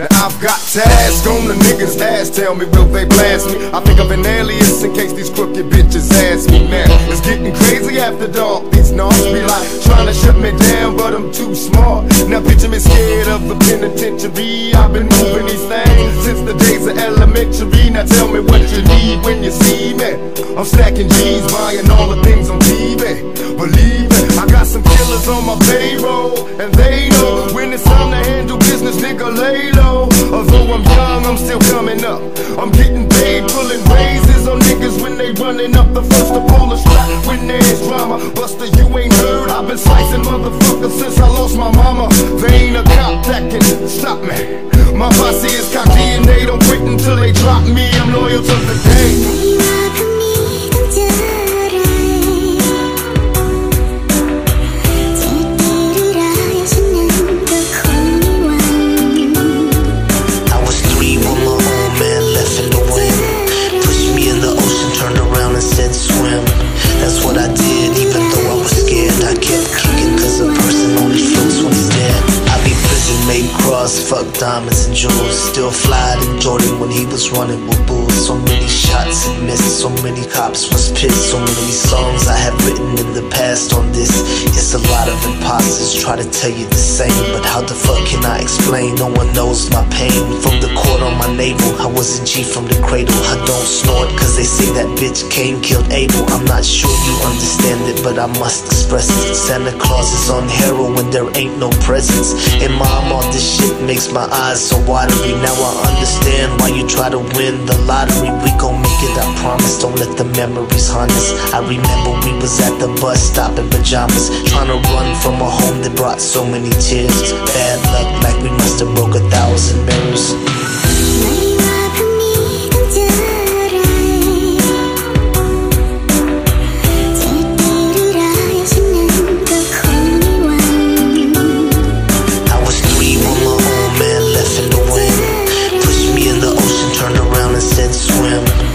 Now I've got tasks on the niggas' ass. Tell me, will they blast me? I think of an alias in case these crooked bitches ask me. Now it's getting crazy after dark. These knocks be like trying to shut me down, but I'm too smart. Now picture me scared of the penitentiary. I've been moving these things since the days of elementary. Now tell me what you need when you see me. I'm stacking G's, buying all the things on TV. Believe me, I got some killers on my payroll, and they know when it's time to handle business, nigga, lay low. Although I'm young, I'm still coming up. I'm getting paid, pulling raises on niggas when they running up. The first to pull a strap when there's drama. Buster, you ain't heard, I've been slicing motherfuckers since I lost my mama. They ain't a cop that can stop me. My posse is cocky and they don't quit until they drop me. I'm loyal to the game. Fuck diamonds and jewels. Still fly in Jordan when he was running with bulls. So many shots and missed, so many cops was pissed. So many songs I have written in the past on this. Yes, a lot of imposters try to tell you the same, but how the fuck can I explain? No one knows my pain. From the court on my navel, I was a G from the cradle. I don't snort cause they say that bitch Cain killed Abel. I'm not sure you understand it, but I must express it. Santa Claus is on heroin, there ain't no presents. And mom, all this shit makes my eyes so watery. Now I understand why you try to win the lottery. We gon' make it, I promise. Don't let the memories haunt us. I remember we was at the bus stop in pajamas, trying to run from a home that brought so many tears. Bad luck, like we must have broke 1,000 mirrors. Swim.